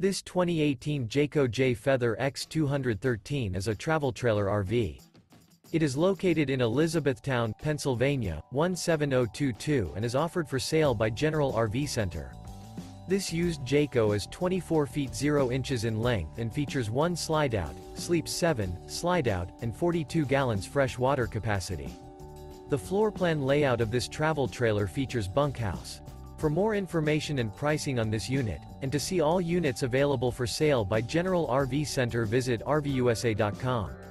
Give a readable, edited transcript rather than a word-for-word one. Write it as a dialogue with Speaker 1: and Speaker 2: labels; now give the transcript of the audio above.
Speaker 1: This 2018 Jayco Jay Feather X213 is a travel trailer RV. It is located in Elizabethtown, Pennsylvania, 17022 and is offered for sale by General RV Center. This used Jayco is 24 feet 0 inches in length and features 1 slideout, sleeps 7, slideout, and 42 gallons fresh water capacity. The floor plan layout of this travel trailer features bunkhouse. For more information and pricing on this unit, and to see all units available for sale by General RV Center, visit RVUSA.com.